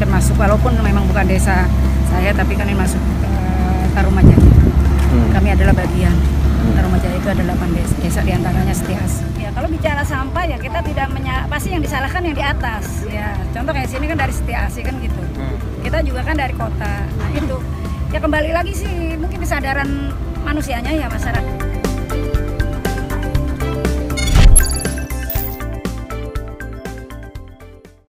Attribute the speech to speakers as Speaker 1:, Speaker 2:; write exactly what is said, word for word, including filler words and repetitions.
Speaker 1: kan masuk, walaupun memang bukan desa saya, tapi kan ini masuk uh, Tarumajaya. Hmm. Kami adalah bagian. Hmm. Tarumajaya itu ada delapan desa, desa diantaranya Setiasi. Ya kalau bicara sampah ya kita tidak menya, pasti yang disalahkan yang di atas. Ya contoh kayak sini kan dari Setiasi kan gitu. Hmm. Kita juga kan dari kota. Nah itu ya kembali lagi sih mungkin kesadaran manusianya ya masyarakat.